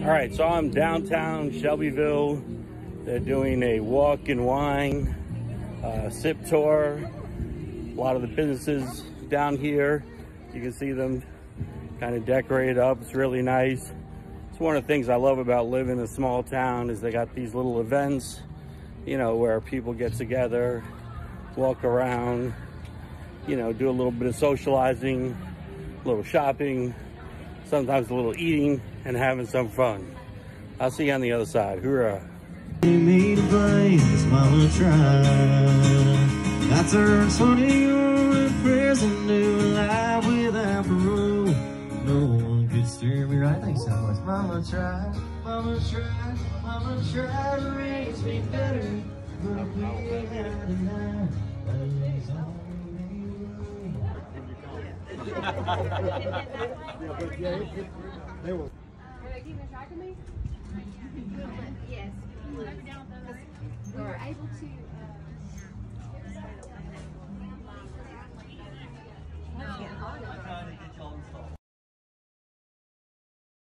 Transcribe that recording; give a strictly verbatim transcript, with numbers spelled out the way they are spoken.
All right, so I'm downtown Shelbyville. They're doing a walk and wine, uh, sip tour. A lot of the businesses down here, you can see them kind of decorated up. It's really nice. It's one of the things I love about living in a small town is they got these little events, you know, where people get together, walk around, you know, do a little bit of socializing, a little shopping, sometimes a little eating and having some fun. I'll see you on the other side. Hoorah. Me to blame, his mama tried. Got her twenty-year-old in prison, doing life without parole. No one could steer me right. Thanks so much. Mama tried, mama tried, mama tried to raise me better, but we had enough. That is all we Yeah, but yeah, it, it, they will.